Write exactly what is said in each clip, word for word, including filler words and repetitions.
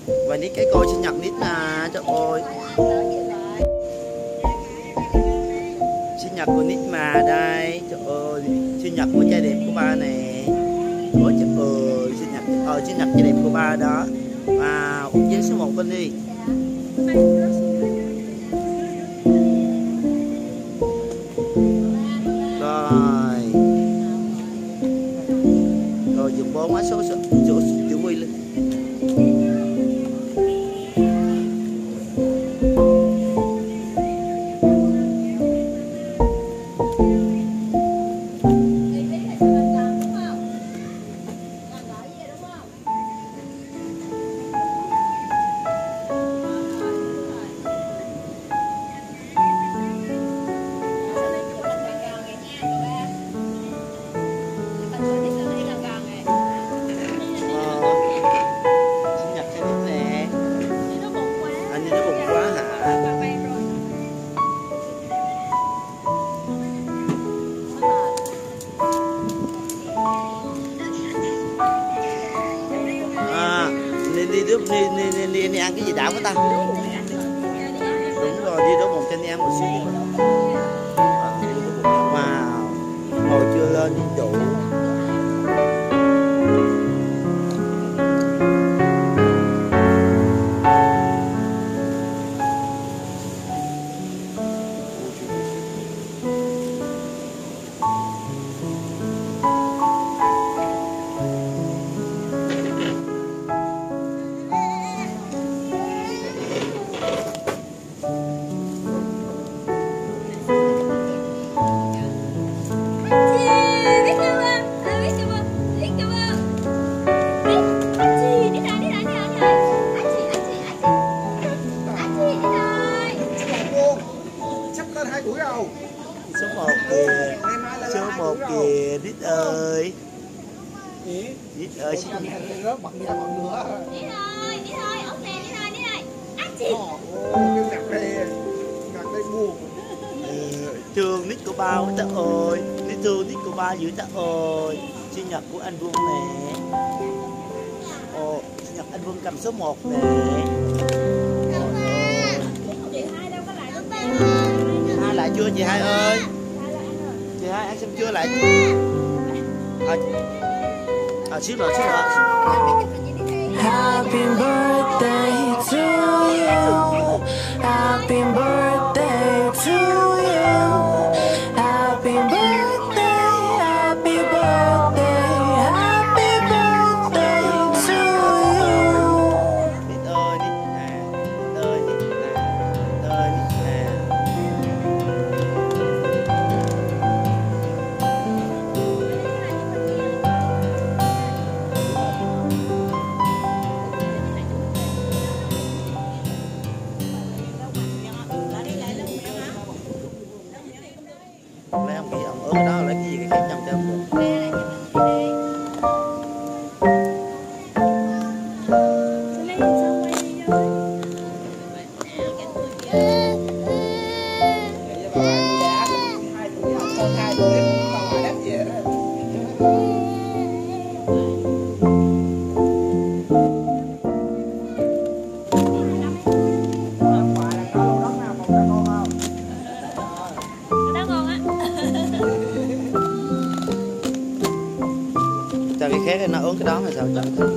Và nít cái cô sinh nhật nít mà, trời ơi. Sinh nhật của nít mà đây, trời ơi, sinh nhật của trai đẹp của ba nè. Ôi trời ơi, sinh nhật ờ sinh nhật trai đẹp của ba đó. Wow, út giấy số một bên đi. Rồi. Rồi dùng bốn mã số số số chữ quy lên. Đi, đi, đi, đi, đi, đi ăn cái gì đảo của ta? Đúng rồi, đi đổ bụng cho anh em một xíu. Wow, ngồi chưa lên đủ. Số một kìa, số một kìa, Đít ơi. Đít ơi, xin Đít ơi, Đít ơi, ok, Đít ơi, Đít ơi. Anh chị. Thương Đít của ba quá ta ơi, Đít thương Đít của ba dữ ta ơi. Sinh nhật của anh Vương nè. Ồ, sinh nhật anh Vương cầm số một nè. Hai lại chưa chị Hai ơi? Chị Hai ăn xong chưa lại? À, à xíu nữa, xíu nữa. Happy birthday to you. Happy birthday to you. Happy birthday, happy birthday, happy birthday to you. Đít ơi, Đít nè, Đít ơi, Đít nè, Đít ơi, Đít nè. Lấy ông kia, ông ớt ở đó, lấy cái gì cái khác trong cho ông được. Cho cái khác nó uống cái đó là sao cho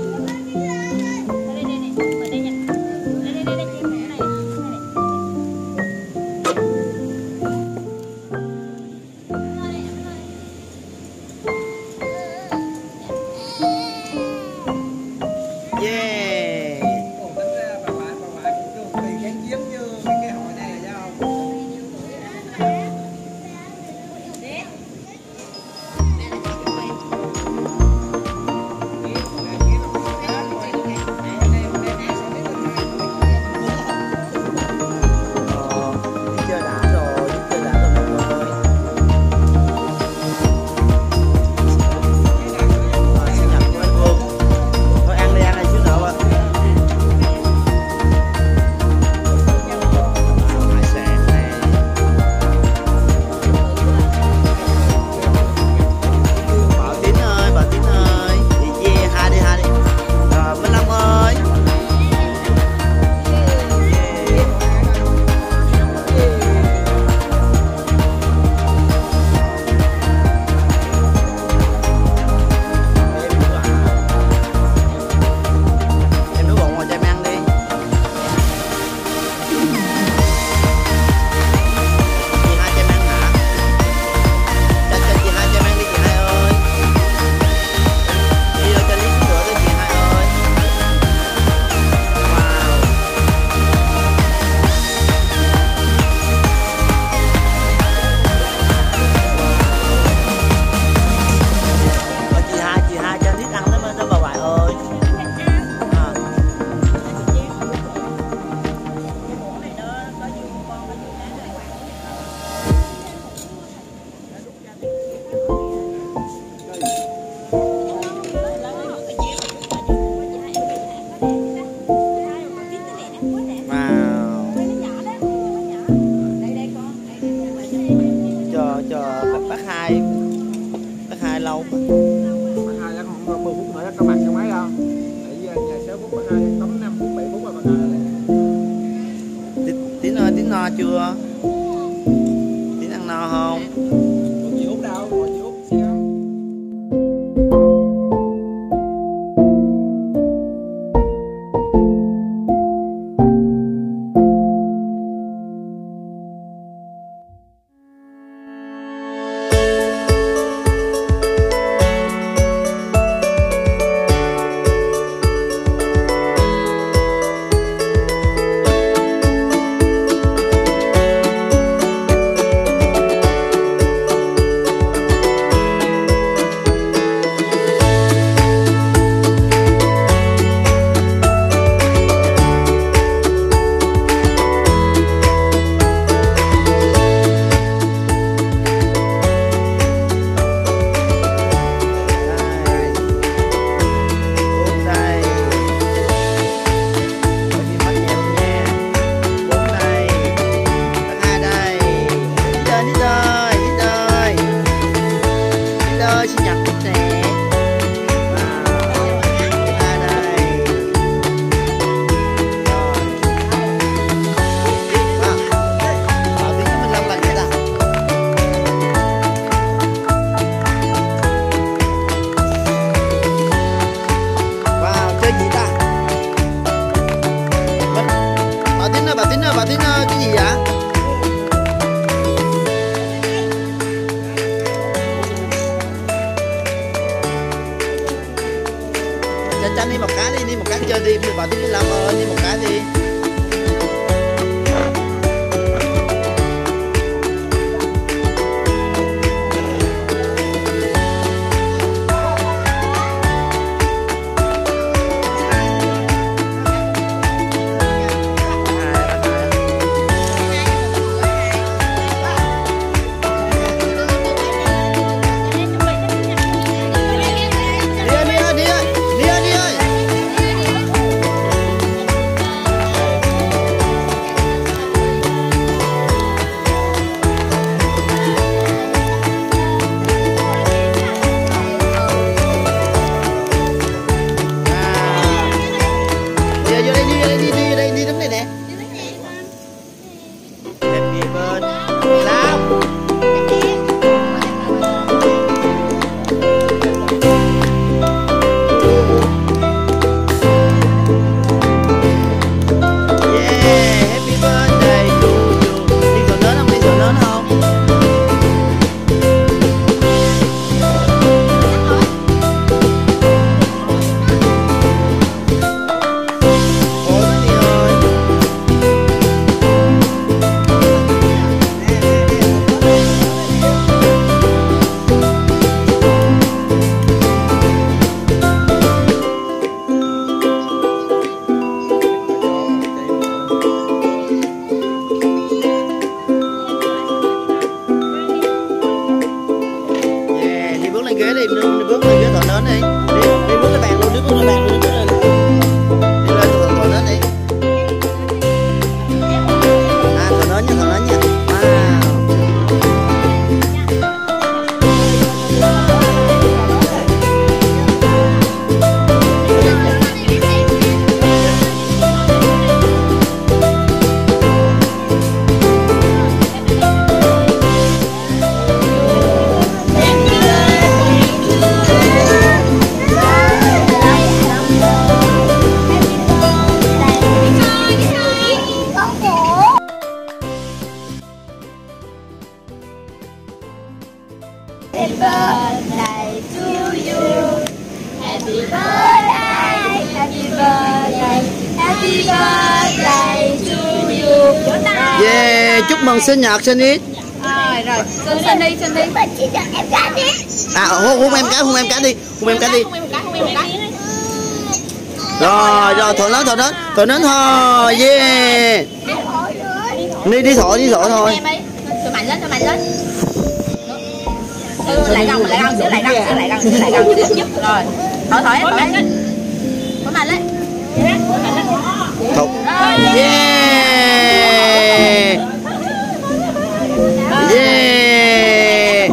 Tín ăn no không? Còn gì Út đâu, còn gì Út sao? Bà Tín ơi, cái gì vậy? Cho Tranh đi một cái đi, đi một cái chơi đi, bà Tín làm ơi, đi một cái đi. Happy birthday to you. Happy birthday, happy birthday, happy birthday to you. Yeah, chúc mừng sinh nhật sinh ít. Rồi rồi, sinh sinh đi, sinh đi. Sinh nhật em cái đi. À, hôn, hôn em cái, hôn em cái đi, hôn em cái đi. Hôn em một cái, hôn em một cái. Rồi, rồi, thổi nến, thổi nến, thổi nến thôi, yeah. Đi, đi thổi, đi thổi thôi. Thổi mạnh lên, thổi mạnh lên. Ừ, lại gần, lại gần, xíu lại gần, xíu lại gần, xíu lại gần, xíu giúp. Rồi, thổi, thổi, thổi. Thổi mạnh lên. Thổi, yeah. Yeah.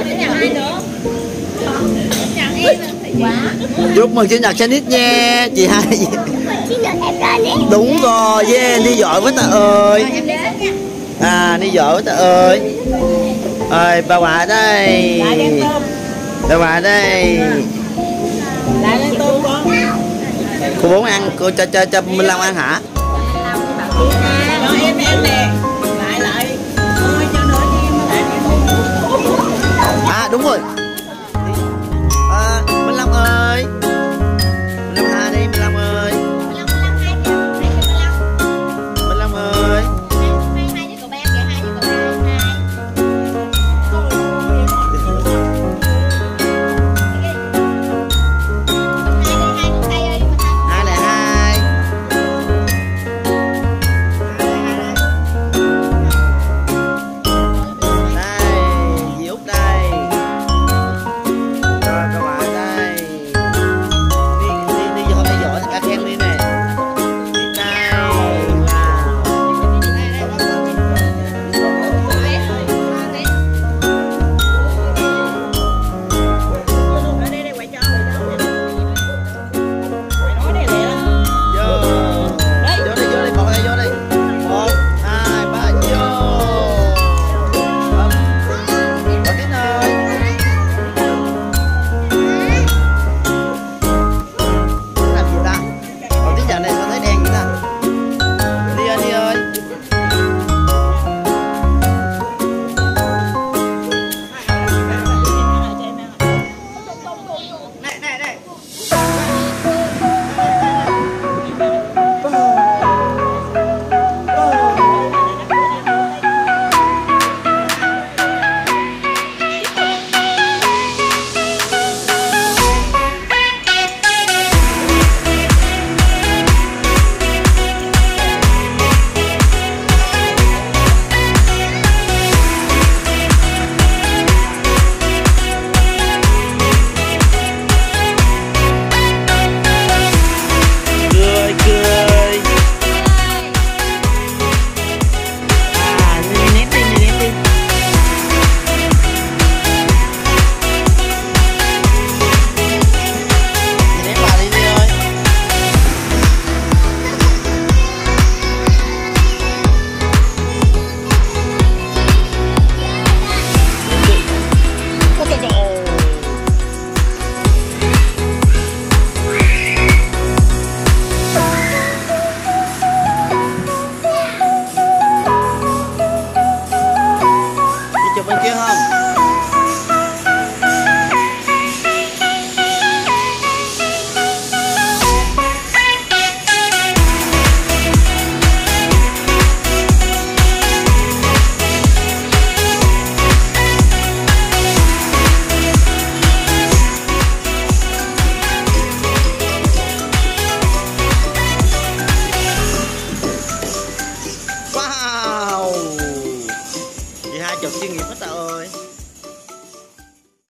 Chúc mừng sinh nhật Chinese nha chị hai. Đúng rồi, yeah, đi giỏi quá ta ơi. À đi dỗ ta ơi. Ơi bà ngoại đây. Lại đem tôm. Bà ngoại đây. Lại đem tôm con. Cô bốn ăn, cô cho cho cho Minh Long ăn hả? Cho em em nè.